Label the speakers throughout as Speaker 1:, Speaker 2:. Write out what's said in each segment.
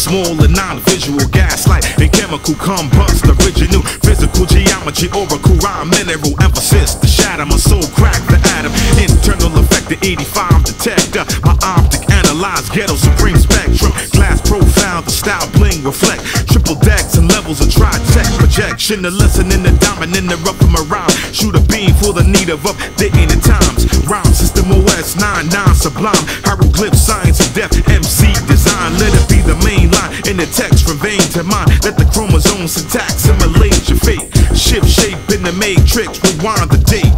Speaker 1: small and non-visual gaslight and chemical combust. Original physical geometry, oracle rhyme, mineral emphasis. The shatter, my soul crack the atom. Internal effect, the 85 detector. My optic analyze ghetto supreme spectrum. Glass profound, the style bling reflect. Triple decks and levels of tri-tech projection. The lesson in the diamond in the rough of my rhyme. Shoot a beam for the need of updating the times. Rhyme system OS 99 sublime. Hieroglyph science of death. MC design. Let it be the main line in the text from vein to mind. Let the chromosomes syntax simulate your fate. Shift shape in the matrix. Rewind the date.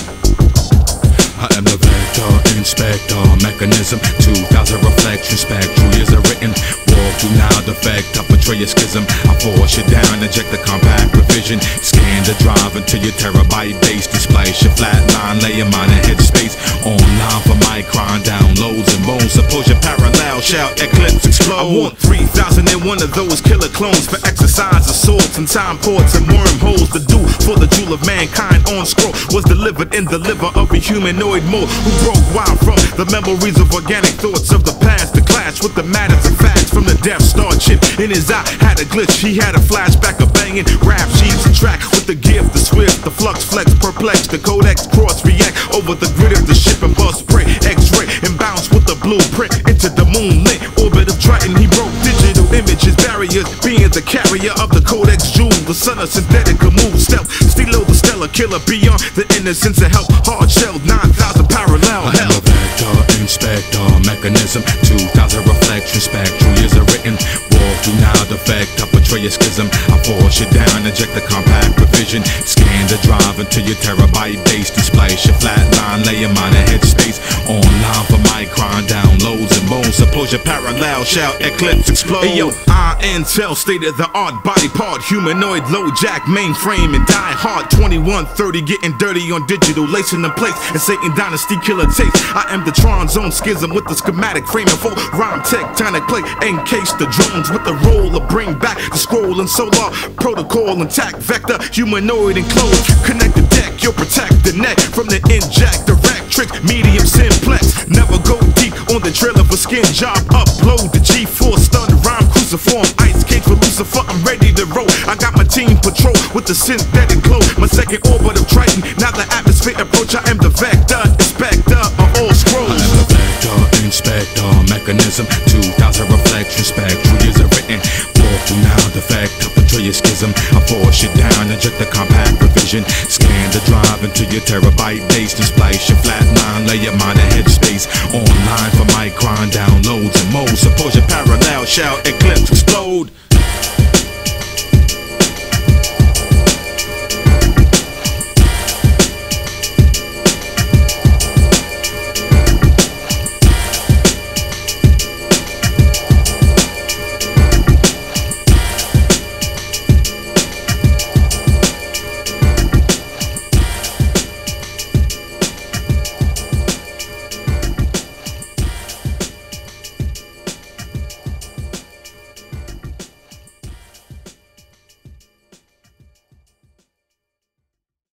Speaker 2: I am the vector, inspector, mechanism. 2000 reflection, spectral years are written. Walk through now, defect, I portray a schism. I force you down, inject the compact revision. Scan the drive until your terabyte base displays your flat line, lay your mind in headspace. Online for micron downloads and bones. Suppose your parallel shall eclipse explode.
Speaker 1: I want 3,001 of those killer clones for exercise, assaults, and time ports and wormholes. The do for the jewel of mankind on scroll was delivered in the liver of a humanoid more who broke wild from the memories of organic thoughts of the past. The clash with the matters and facts from the Death Star chip in his eye had a glitch. He had a flashback of banging rap sheets and track with the gift, the swift, the flux, flex, perplex, the codex, cross, react over the grid of the ship and bust, spray, x-ray, and bounce with the blueprint into the moonlit orbit of Triton. He broke digital images, barriers, being the carrier of the codex jewel, the son of synthetic move, stealth, stilo, the stellar killer beyond the innocence of help, hard shelled 9,000 parallel hell.
Speaker 2: I am a vector, inspector, mechanism. 2000 reflection, spectral years are written. Walk through now, defect, I portray a schism. I force you down, inject the compact revision. Scan the drive until your terabyte base displays your flat line, lay your mind in headspace. Online for micron downloads and bones. Suppose your parallel shall eclipse explode.
Speaker 1: Hey yo, Intel state of the art body part, humanoid low jack mainframe and die hard. 2130 getting dirty on digital, lacing the plates and Satan dynasty killer taste. I am the Tron zone schism with the schematic frame and full rhyme tectonic plate. Encase the drones with the role of bring back the scroll and solar protocol intact vector humanoid enclosed. Connect the deck, you'll protect the neck from the inject direct trick medium simplex. Never go deep on the trail of a skin job. Upload the G4 stun rhyme cruciform ice cage for Lucifer. I'm ready to roll. I got my team patrol with the synthetic glow. My second orbit of Triton. Now the atmosphere approach. I am the vector, inspector of all scrolls.
Speaker 2: I am the vector, inspector, mechanism. 2000 reflection, spectral years are written. Walk through now, defect, I portray a schism. I force you down, inject the compact revision. Scan the drive until your terabyte base displays your flat line, lay your mind in headspace. Online for micron downloads and modes. Suppose your parallel shall eclipse explode.